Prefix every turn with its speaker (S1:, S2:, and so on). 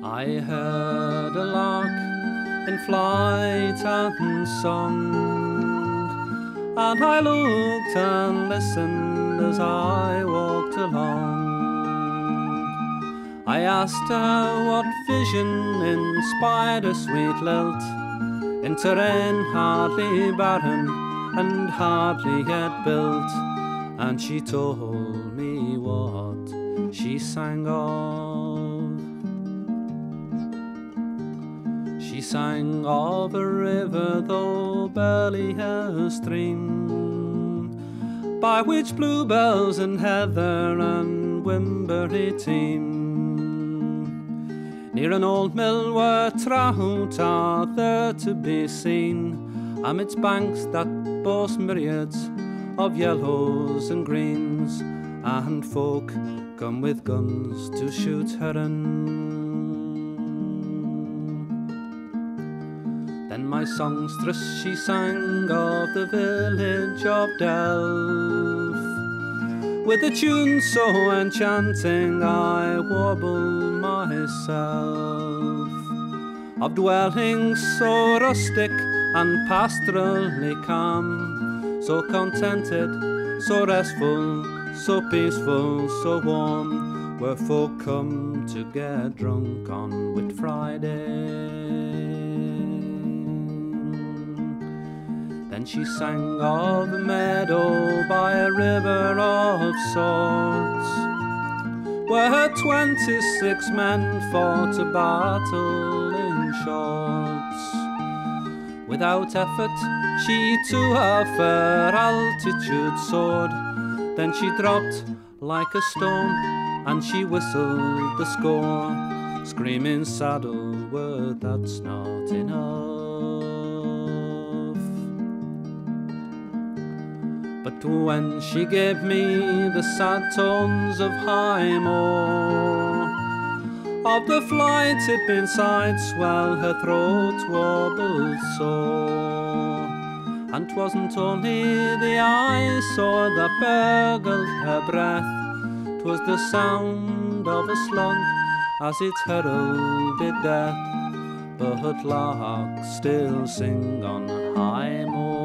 S1: I heard a lark in flight and song, and I looked and listened as I walked along. I asked her what vision inspired a sweet lilt in terrain hardly barren and hardly yet built, and she told me what she sang of. She sang of a river, though barely a stream, by which bluebells and heather and wimberry teem. Near an old mill where trout are there to be seen, amidst banks that boast myriads of yellows and greens, and folk come with guns to shoot heron. Then my songstress she sang of the village of Delph, with a tune so enchanting I warble myself, of dwellings so rustic and pastorally calm, so contented, so restful, so peaceful, so warm, where folk come to get drunk on Whit Friday. Then she sang of a meadow by a river of sorts, where 26 men fought a battle in shorts. Without effort she to a fair altitude soared, then she dropped like a stone, and she whistled the score, screaming saddle word that's not enough. But when she gave me the sad tones of high moor, of the flighted inside swell her throat warbled sore, and 'twasn't only the eye saw that burgled her breath, 'twas the sound of a slug as it heralded death. But larks still sing on high moor.